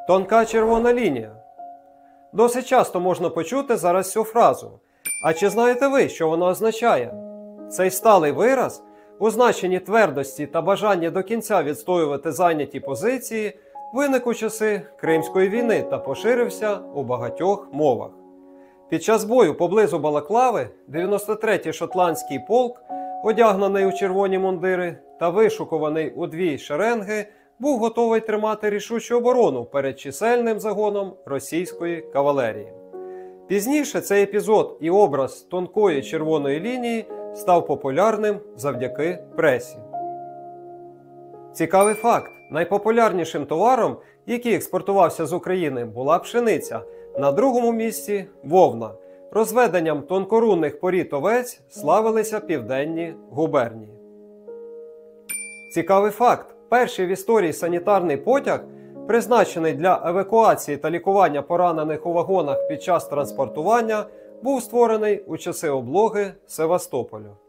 Тонка червона лінія. Досить часто можна почути зараз цю фразу. А чи знаєте ви, що вона означає? Цей сталий вираз у значенні твердості та бажання до кінця відстоювати зайняті позиції виник у часи Кримської війни та поширився у багатьох мовах. Під час бою поблизу Балаклави 93-й шотландський полк, одягнений у червоні мундири та вишукуваний у дві шеренги, був готовий тримати рішучу оборону перед чисельним загоном російської кавалерії. Пізніше цей епізод і образ тонкої червоної лінії став популярним завдяки пресі. Цікавий факт. Найпопулярнішим товаром, який експортувався з України, була пшениця. На другому місці – вовна. Розведенням тонкорунних порід овець славилися південні губернії. Цікавий факт. Перший в історії санітарний потяг, призначений для евакуації та лікування поранених у вагонах під час транспортування, був створений у часи облоги Севастополю.